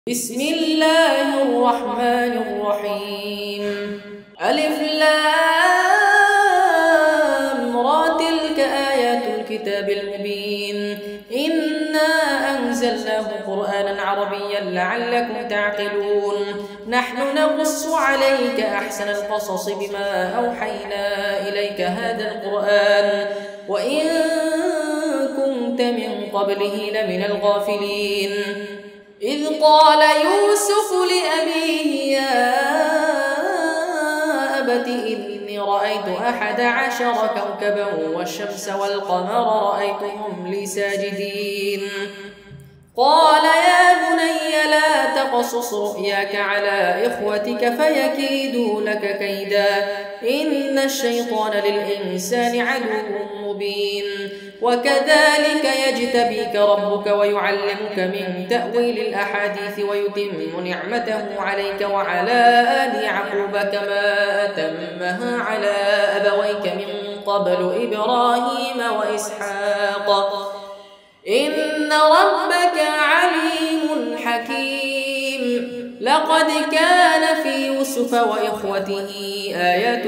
بسم الله الرحمن الرحيم. ألف لام را تلك آيات الكتاب المبين إنا أنزلناه قرآنا عربيا لعلكم تعقلون. نحن نقص عليك أحسن القصص بما أوحينا إليك هذا القرآن وإن كنت من قبله لمن الغافلين. إذ قال يوسف لأبيه يا أبت إني رأيت 11 كوكبا والشمس والقمر رأيتهم لي ساجدين. قال يا بني لا تقصص رؤياك على إخوتك فيكيدوا لك كيدا إن الشيطان للإنسان عدو مبين. وكذلك يجتبيك ربك ويعلمك من تأويل الأحاديث ويتم نعمته عليك وعلى آل يعقوب كما أتمها على أبويك من قبل إبراهيم وإسحاق إن ربك عليم حكيم. لقد كان في يوسف وإخوته آيات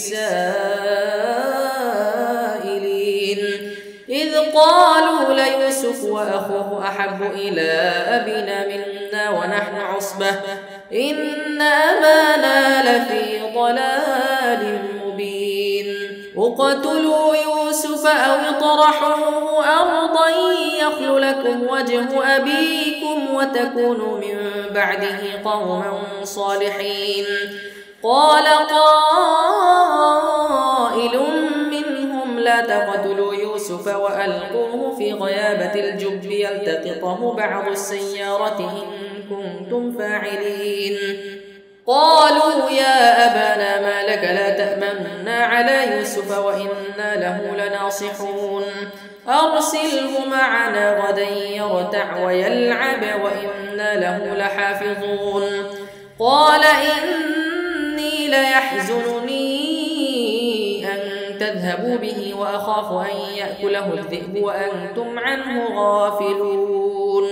للسائلين إذ قالوا ليوسف وأخوه أحب إلى أبينا منا ونحن عصبة إن أبانا لفي ضلال مبين. اقتلوا يوسف أو اطرحوه أرضا يخل لكم وجه أبيكم وتكونوا من بعده قوما صالحين. قال قائل منهم لا تقتلوا يوسف وألقوه في غيابة الجب يلتقطه بعض السيارة إن كنتم فاعلين. قالوا يا أبانا ما لك لا تأمنا على يوسف وإنا له لناصحون أرسله معنا غدا يرتع ويلعب وإنا له لحافظون. قال إني ليحزنني أن تذهبوا به وأخاف أن يأكله الذئب وأنتم عنه غافلون.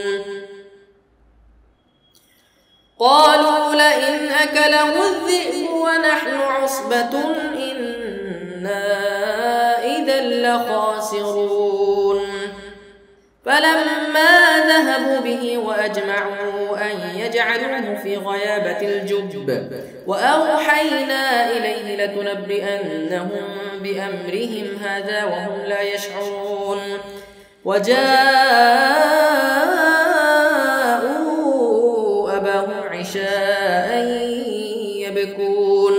قالوا لئن أكله الذئب ونحن عصبة إنا إذا لخاسرون. فلما ذهبوا به وأجمعوا أن يجعلوه في غيابة الجب وأوحينا إليه لتنبئنهم بأمرهم هذا وهم لا يشعرون. وجاءوا أباهم عشاء يبكون.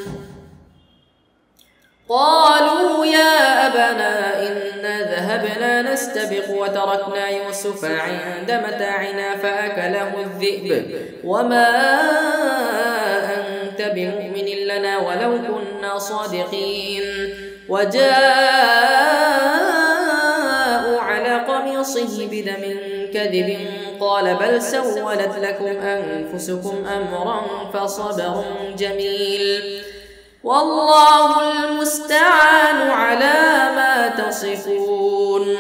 قالوا يا أبانا إنا ذهبنا نستبق وتركنا يوسف عند متاعنا فأكله الذئب وما أنت بمؤمن لنا ولو كنا صادقين. وجاءوا على قميصه بدم كذب قال بل سولت لكم أنفسكم أمرا فصبر جميل والله المستعان على ما تصفون.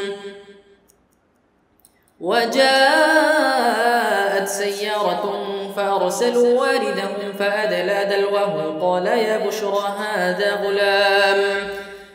وجاءت سيارة فأرسلوا واردهم فأدلى دلوه قال يا بشرى هذا غلام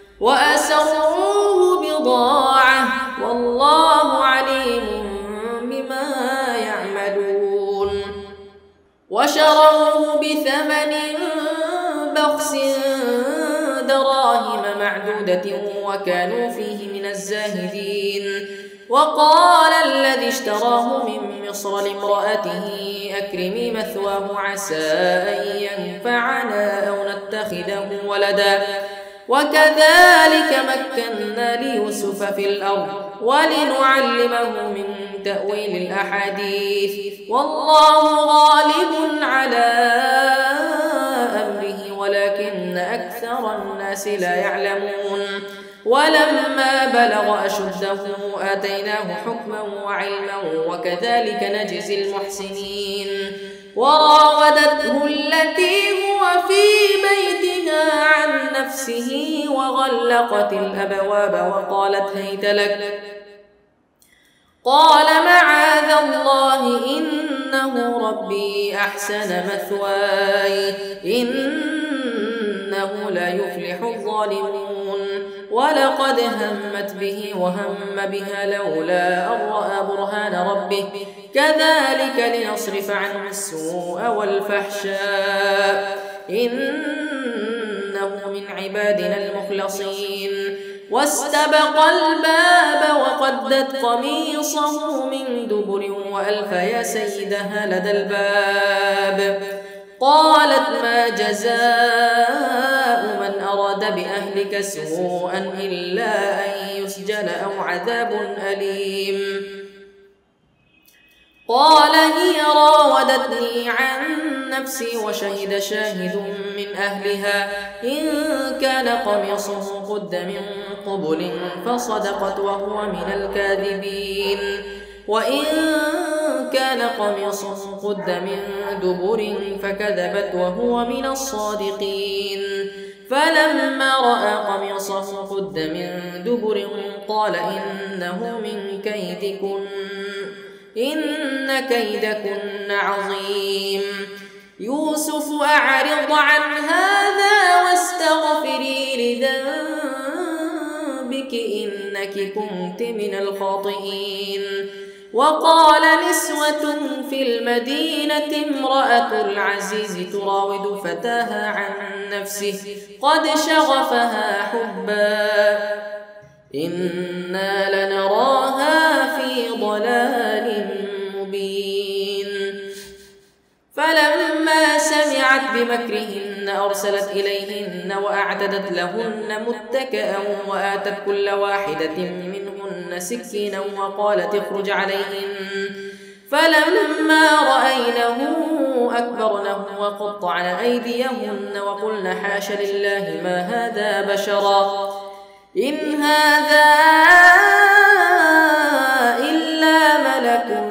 وأسروه بضاعة والله عليم بما يعملون. وشروه بثمن بخس دراهم معدودة وكانوا فيه من الزاهدين. وقال الذي اشتراه من مصر لامرأته أكرمي مثواه عسى أن ينفعنا أو نتخذه ولدا وكذلك مكنا ليوسف في الأرض ولنعلمه من تأويل الأحاديث والله غالب على أمره ولكن أكثر الناس لا يعلمون. ولما بلغ أشده آتيناه حكما وعلما وكذلك نجزي المحسنين. وراودته التي هو في بيتها عن نفسه وغلقت الأبواب وقالت هيت لك قال معاذ الله إنه ربي أحسن مثواي إنه لا يفلح الظالمون ولقد همت به وهم بها لولا أن رأى برهان ربه كذلك لنصرف عنه السوء والفحشاء إنه من عبادنا المخلصين واستبق الباب وقدت قميصه من دبر وألف يا سيدها لدى الباب قالت ما جزاء من أراد بأهلك سوءا إلا أن يسجن أو عذاب أليم قال هي راودتني عن نفسي وشهد شاهد من أهلها إن كان قميصه قد من قبل فصدقت وهو من الكاذبين وإن كان قميصه قد من دبر فكذبت وهو من الصادقين فلما رأى قميصه قد من دبر قال إنه من كيدكن إن كيدكن عظيم يوسف أعرض عن هذا واستغفري لذنبك إنك كنت من الخاطئين وقال نسوة في المدينة امرأة العزيز تراود فتاها عن نفسه قد شغفها حبا إنا لنراها في ضلال مبين فلما سمعت بمكرهن أرسلت إليهن وأعتدت لهن متكئا وآتت كل واحدة منهن سكينا وقالت اخرج عليهن فلما رأينه أكبرنه وقطعن أيديهن وقلن حاش لله ما هذا بشرا إن هذا إلا ملك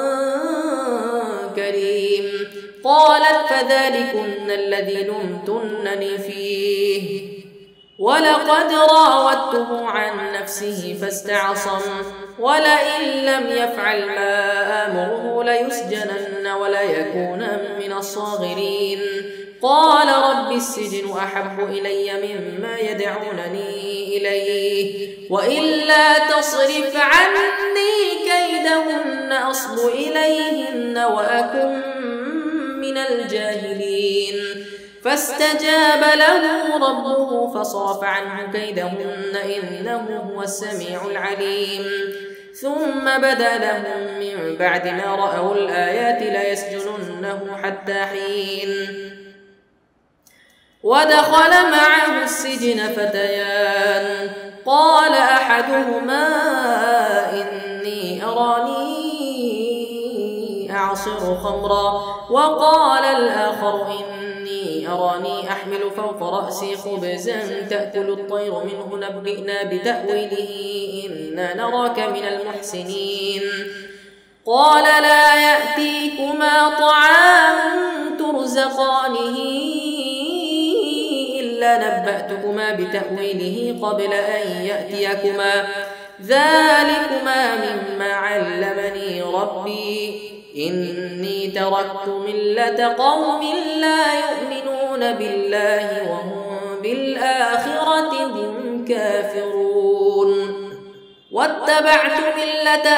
كريم قالت فذلكن الذي لمتنني فيه ولقد راودته عن نفسه فاستعصم ولئن لم يفعل ما آمره ليسجنن وليكون من الصاغرين قال رب السجن أحب إلي مما يدعونني إليه وإلا تصرف عني كيدهن أصب إليهن وأكن من الجاهلين فاستجاب له ربه فصرف عنه كيدهن إنه هو السميع العليم ثم بدا لهم من بعد ما رأوا الآيات ليسجننه حتى حين ودخل معه السجن فتيان قال أحدهما إني أراني أعصر خمرا وقال الآخر إني أراني أحمل فوق رأسي خبزا تأكل الطير منه نبئنا بتأويله إنا نراك من المحسنين قال لا يأتيكما طعام ترزقانه إلا نبأتكما بتأويله قبل أن يأتيكما ذلكما مما علمني ربي إني تركت ملة قوم لا يؤمنون بالله وهم بالآخرة هم كافرون واتبعت ملة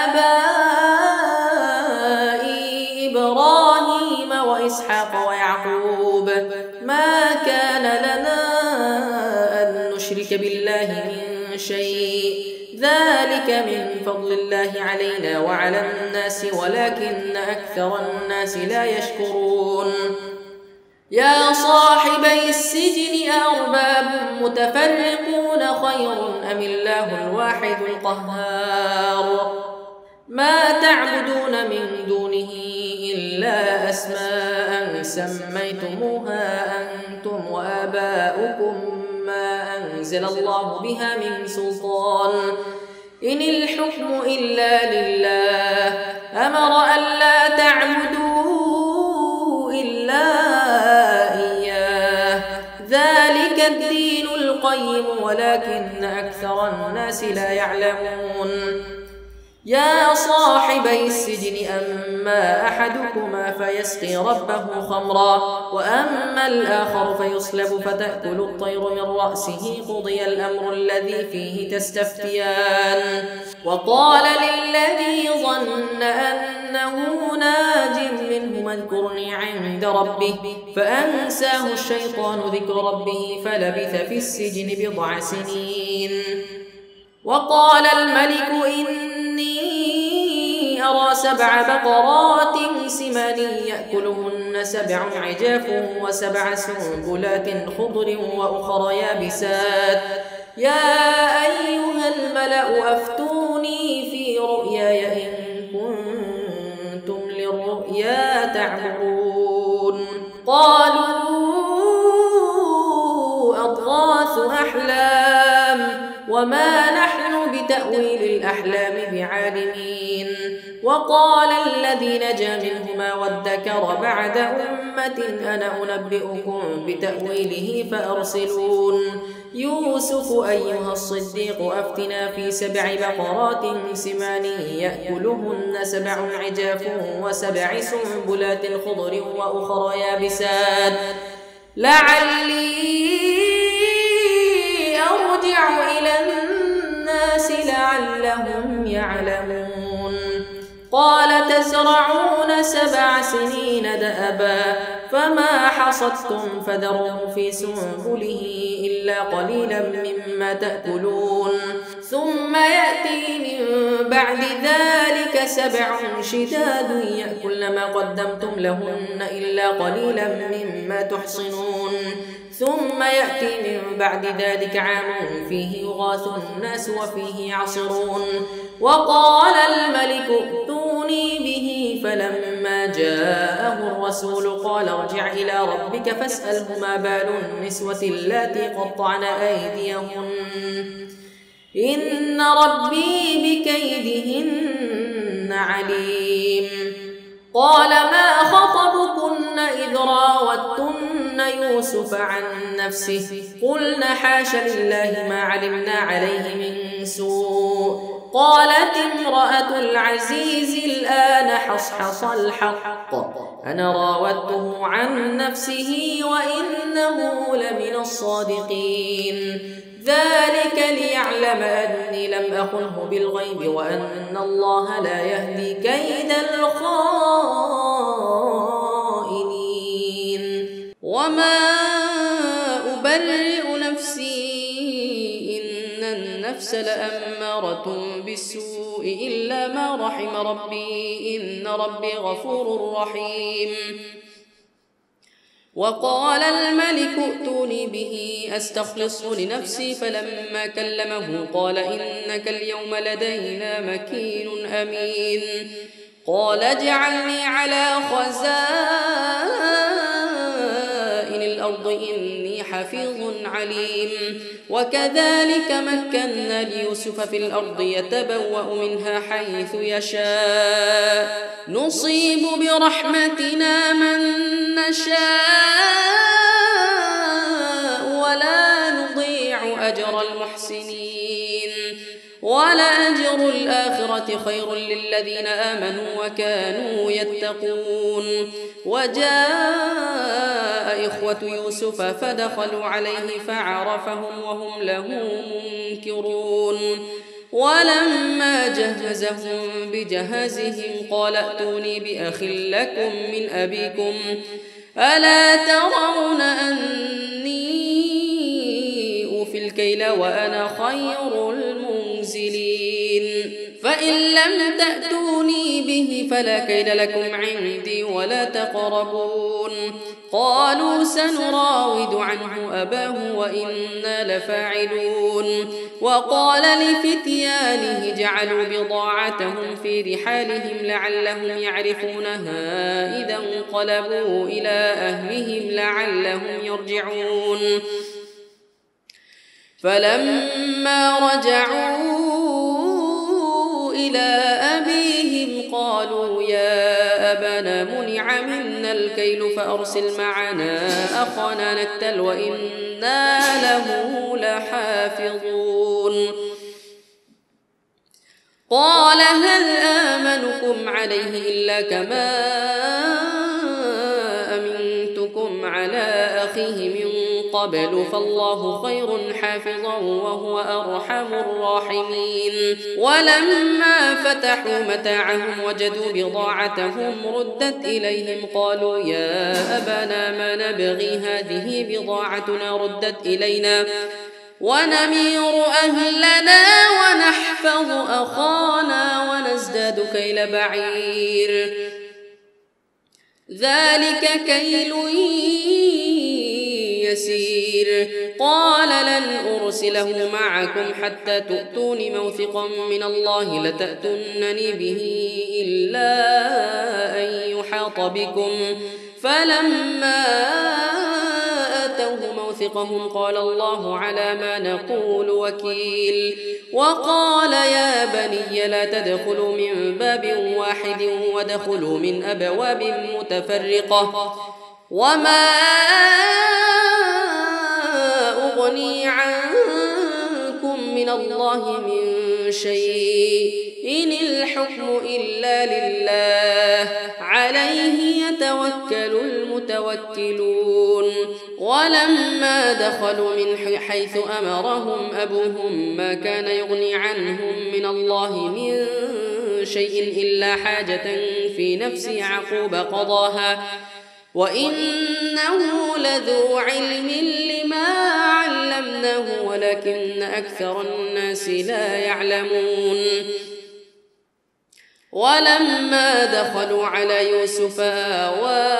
آبائي إبراهيم وإسحاق ويعقوب ما كان لنا أن نشرك بالله من شيء ذلك من فضل الله علينا وعلى الناس ولكن أكثر الناس لا يشكرون يا صاحبي السجن أأرباب متفرقون خير أم الله الواحد القهار ما تعبدون من دونه إلا أسماء سميتموها أنتم وآباؤكم ما أنزل الله بها من سلطان إن الحكم إلا لله أمر ألا تعبدوا إلا إياه ذلك الدين القيم ولكن أكثر الناس لا يعلمون يا صاحبي السجن أما أحدكما فيسقي ربه خمرا وأما الآخر فيصلب فتأكل الطير من رأسه قضي الأمر الذي فيه تستفتيان. وقال للذي ظن أنه ناج منه اذكرني عند ربه فأنساه الشيطان ذكر ربه فلبث في السجن بضع سنين. وقال الملك إني أرى 7 بقرات سمان يأكلهن 7 عجاف و7 سنبلات خضر وأخر يابسات يا أيها الملأ أفتوني في رؤياي إن كنتم للرؤيا تعبرون. قالوا أضغاث أحلام وما نحن بتأويل الأحلام بعالمين. وقال الذي نجا منهما وادكر بعد أمة أنا أنبئكم بتأويله فأرسلون. يوسف أيها الصديق أفتنا في 7 بقرات سمان يأكلهن 7 عجاف و7 سنبلات خضر وأخر يابسات لعلي أرجع إلى الناس لعلهم يعلمون. قال تزرعون 7 سنين دأبا فما حصدتم فذروه في سنبله إلا قليلا مما تأكلون ثم يأتي من بعد ذلك 7 شداد يأكلن ما قدمتم لهن إلا قليلا مما تحصنون ثم يأتي من بعد ذلك عام فيه يغاث الناس وفيه يعصرون. وقال الملك ائتوني به فلما جاءه الرسول قال ارجع إلى ربك فاسأله ما بال النسوة اللاتي قطعن أيديهن إن ربي بكيدهن عليم. قال ما خطبكن إذ راوتن يوسف عن نفسه قلن حاش لله ما علمنا عليه من سوء. قالت امرأة العزيز الآن حصحص الحق أنا راودته عن نفسه وإنه لمن الصادقين. ذلك ليعلم أني لم أخنه بالغيب وأن الله لا يهدي كيد الخائنين. وما أبرئ نفسي إن النفس لأمارة بالسوء إلا ما رحم ربي إن ربي غفور رحيم. وقال الملك ائتوني به أستخلصه لنفسي فلما كلمه قال إنك اليوم لدينا مكين أمين. قال اجعلني على خزائن الأرض إني حفيظ عليم. وكذلك مكنا ليوسف في الأرض يتبوأ منها حيث يشاء نصيب برحمتنا من نشاء ولا نضيع أجر المحسنين. ولأجر الآخرة خير للذين آمنوا وكانوا يتقون. وجاء إخوة يوسف فدخلوا عليه فعرفهم وهم له منكرون. ولما جهزهم بجهازهم قال ائتوني بأخ لكم من أبيكم ألا ترون أني أوفي الكيل وأنا خير المنزلين. فإن لم تأتوني به فلا كيل لكم عندي ولا تقربون. قالوا سنراود عنه أباه وإنا لفاعلون. وقال لفتيانه جعلوا بضاعتهم في رحالهم لعلهم يعرفونها إذا انقلبوا إلى أهلهم لعلهم يرجعون. فلما رجعوا إلى أبيهم قالوا يا أبانا منع منا الكيل فأرسل معنا أخانا نكتل وإنا له لحافظون. قال هل آمنكم عليه إلا كما أمنتكم على أخيه من قبل فالله خير حافظا وهو أرحم الراحمين. ولما فتحوا متاعهم وجدوا بضاعتهم ردت إليهم قالوا يا أبانا ما نبغي هذه بضاعتنا ردت إلينا ونمير أهلنا ونحفظ أخانا ونزداد كيل بعير ذلك كيل يسير. قال لن أرسله معكم حتى تؤتون موثقا من الله لتأتونني به إلا أن يحاط بكم فلما آتوه موثقهم قال الله على ما نقول وكيل. وقال يا بني لا تدخلوا من باب واحد وادخلوا من أبواب متفرقة وما أغني عنكم من الله من شيء إن الحكم إلا لله عليه يتوكل المتوكلون. ولما دخلوا من حيث أمرهم أبوهم ما كان يغني عنهم من الله من شيء إلا حاجة في نفس يعقوب قضاها وإنه لذو علم لما علمناه ولكن أكثر الناس لا يعلمون. ولما دخلوا على يوسف آوى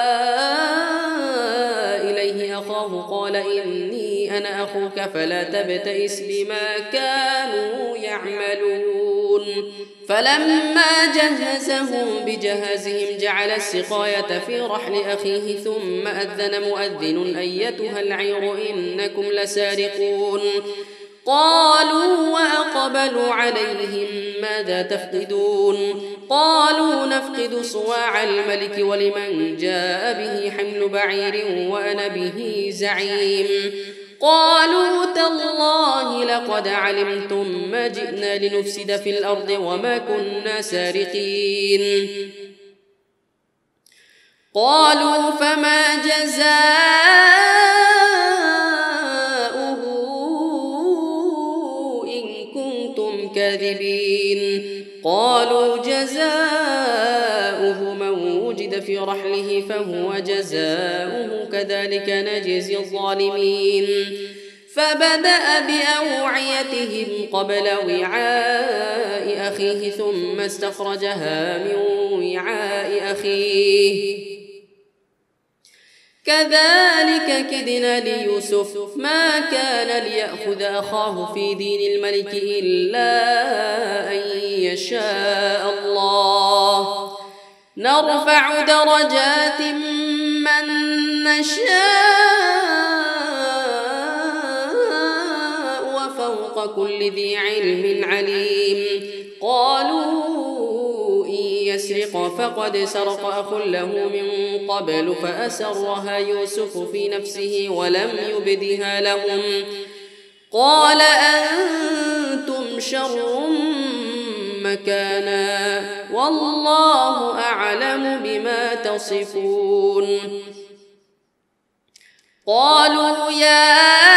إليه أخاه قال إني أنا أخوك فلا تبتئس بما كانوا يعملون. فلما جهزهم بجهازهم جعل السقاية في رحل أخيه ثم أذن مؤذن أيتها العير إنكم لسارقون. قالوا وأقبلوا عليهم ماذا تفقدون قالوا نفقد صواع الملك ولمن جاء به حمل بعير وأنا به زعيم. قالوا تالله لقد علمتم ما جئنا لنفسد في الأرض وما كنا سارقين. قالوا فما جزاؤه إن كنتم كاذبين. قالوا جزاؤه من وجد في رحله فهو جزاؤه كذلك نجزي الظالمين. فبدأ بأوعيتهم قبل وعاء أخيه ثم استخرجها من وعاء أخيه كذلك كدنا ليوسف ما كان ليأخذ أخاه في دين الملك إلا أن يشاء الله نرفع درجات من نشاء وفوق كل ذي علم عليم. قالوا إن يسرق فقد سرق أخ له من قبل فأسرها يوسف في نفسه ولم يبدها لهم. قال أنتم شر مكانا والله أعلم بما تصفون. قالوا يا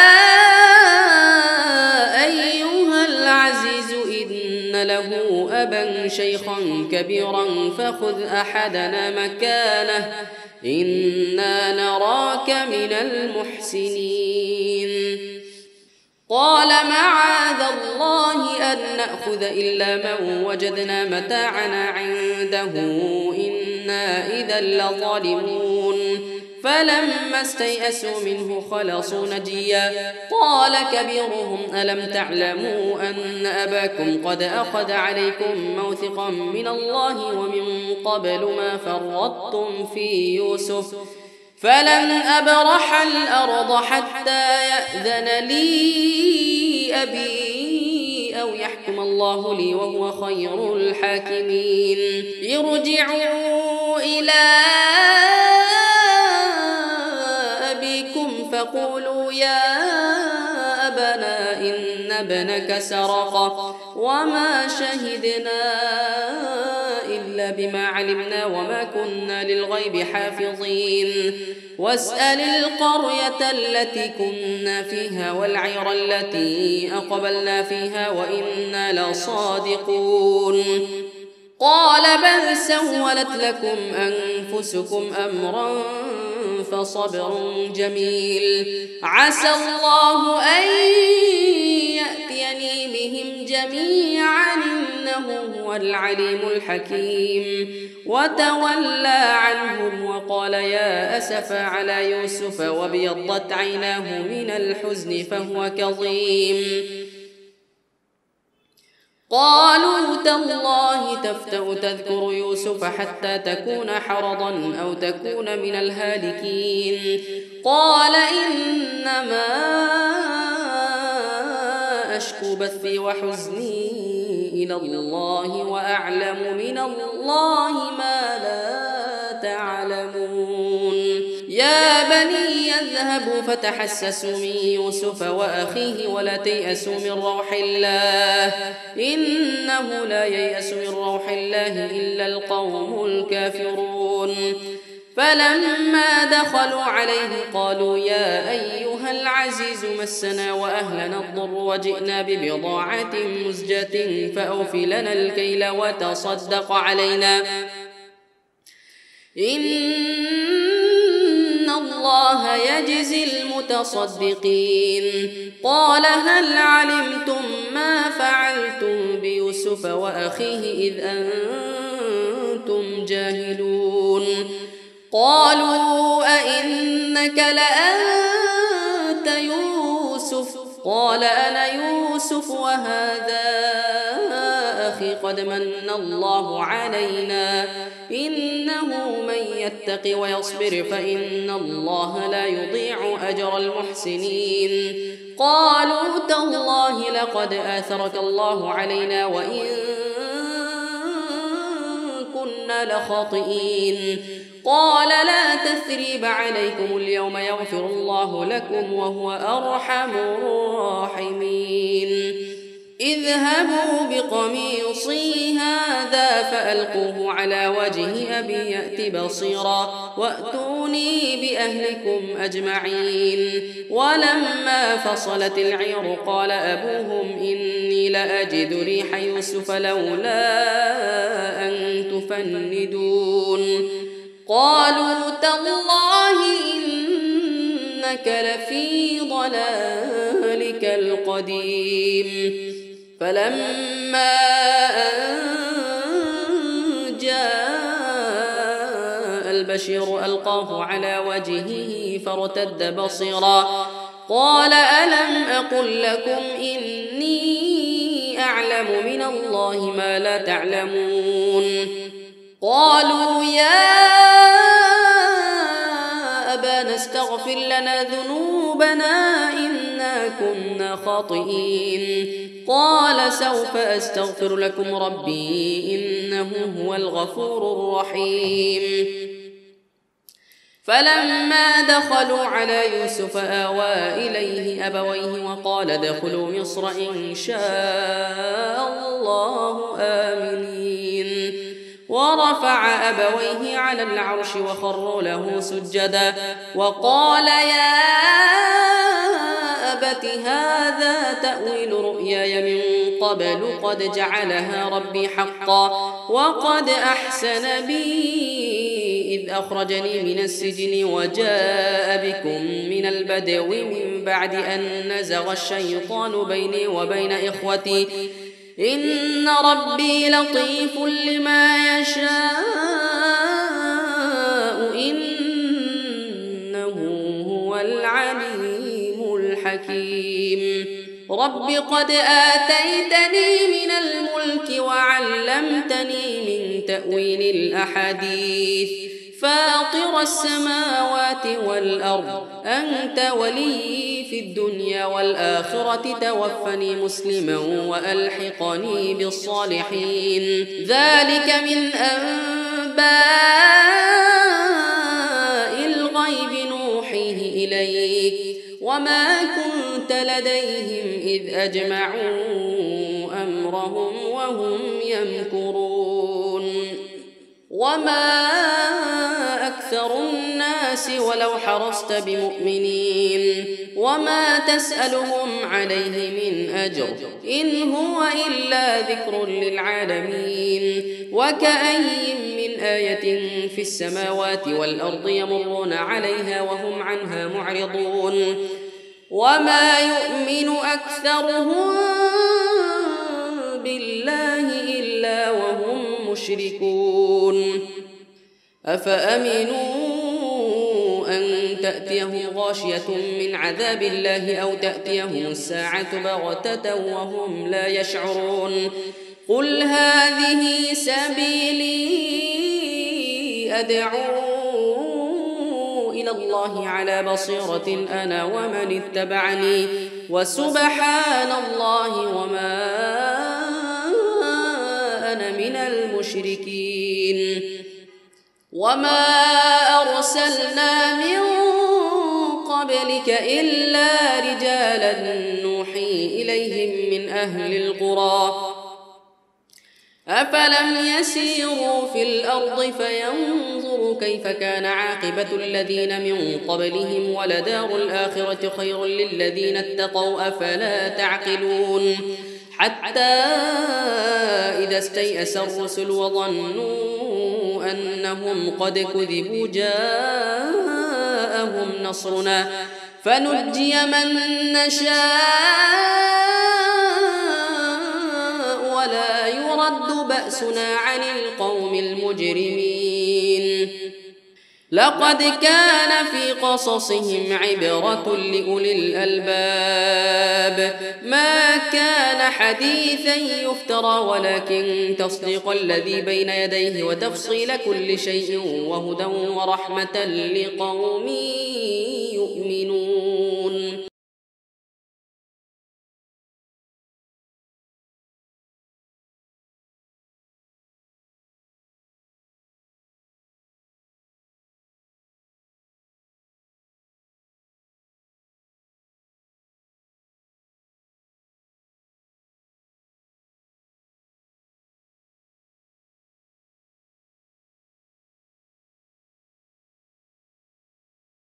أيها العزيز إن له أبا شيخا كبيرا فخذ أحدنا مكانه إنا نراك من المحسنين. قال معاذ الله أن نأخذ إلا من وجدنا متاعنا عنده إنا إذا لظالمون. فلما استيئسوا منه خلصوا نجيا. قال كبيرهم ألم تعلموا أن أباكم قد أخذ عليكم موثقا من الله ومن قبل ما فرطتم في يوسف فلن أبرح الأرض حتى يأذن لي أبي أو يحكم الله لي وهو خير الحاكمين. ارجعوا إلى أبيكم فقولوا يا أبنا إن ابنك سرق وما شهدنا إلا بما علمنا وما كنا للغيب حافظين واسأل القرية التي كنا فيها والعير التي أقبلنا فيها وإنا لصادقون قال بل سولت لكم أنفسكم أمرا فصبر جميل عسى الله أن يأتيني بهم جميعا إنه هو العليم الحكيم وتولى عنهم وقال يا أسفا على يوسف وابيضت عيناه من الحزن فهو كظيم قالوا تالله تفتأ تذكر يوسف حتى تكون حرضا أو تكون من الهالكين قال إنما أشكو بثي وحزني إلى الله وأعلم من الله ما لا تعلمون يا بني اذهبوا فتحسسوا من يوسف وأخيه ولا تيأسوا من روح الله إنه لا ييأس من روح الله إلا القوم الكافرون فلما دخلوا عليه قالوا يا أيها العزيز مسنا وأهلنا الضر وجئنا ببضاعة مزجة فأوف لنا الكيل وتصدق علينا إن الله يجزي المتصدقين قال هل علمتم ما فعلتم بيوسف وأخيه إذ أنتم جاهلون قالوا أئنك لأنت يوسف قال أنا يوسف وهذا أخي قد من الله علينا إنه من يتق ويصبر فإن الله لا يضيع أجر المحسنين قالوا تالله لقد آثرك الله علينا وإن كنا لخاطئين قال لا تثريب عليكم اليوم يغفر الله لكم وهو أرحم الراحمين اذهبوا بقميصي هذا فألقوه على وجه أبي يأت بصيرا وأتوني بأهلكم أجمعين ولما فصلت العير قال أبوهم إني لأجد ريح يوسف لولا أن تفندون قالوا تالله إنك لفي ضلالك القديم فلما أن جاء البشير ألقاه على وجهه فارتد بصيرا قال ألم أقل لكم إني أعلم من الله ما لا تعلمون قالوا يا أبانا استغفر لنا ذنوبنا إنا كنا خاطئين قال سوف أستغفر لكم ربي إنه هو الغفور الرحيم فلما دخلوا على يوسف آوى إليه أبويه وقال ادخلوا مصر إن شاء الله آمنين ورفع أبويه على العرش وخروا له سجدا وقال يا أبت هذا تأويل رؤياي من قبل قد جعلها ربي حقا وقد أحسن بي إذ أخرجني من السجن وجاء بكم من البدو من بعد أن نزغ الشيطان بيني وبين إخوتي إن ربي لطيف لما يشاء إنه هو العليم الحكيم رب قد آتيتني من الملك وعلمتني من تأويل الأحاديث فاطر السماوات والأرض أنت ولي في الدنيا والآخرة توفني مسلما وألحقني بالصالحين ذلك من أنباء الغيب نوحيه إليك وما كنت لديهم إذ أجمعوا أمرهم وهم يمكرون وما أكثر الناس ولو حرصت بمؤمنين وما تسألهم عليه من أجر إن هو إلا ذكر للعالمين وكأي من آية في السماوات والأرض يمرون عليها وهم عنها معرضون وما يؤمن أكثرهم بالله إلا وهم مشركون أفأمنوا أن تأتيهم غاشية من عذاب الله أو تأتيهم الساعة بغتة وهم لا يشعرون قل هذه سبيلي أدعو إلى الله على بصيرة أنا ومن اتبعني وسبحان الله وما أنا من المشركين وما أرسلنا من قبلك إلا رجالا نوحي إليهم من أهل القرى أفلم يسيروا في الأرض فينظروا كيف كان عاقبة الذين من قبلهم ولدار الآخرة خير للذين اتقوا أفلا تعقلون حتى إذا استيأس الرسل وظنوا أنهم قد كذبوا جاءهم نصرنا فنجي من نشاء ولا يرد بأسنا عن القوم المجرمين لقد كان في قصصهم عبرة لأولي الألباب ما كان حديثا يفترى ولكن تصديق الذي بين يديه وتفصيل كل شيء وهدى ورحمة لقوم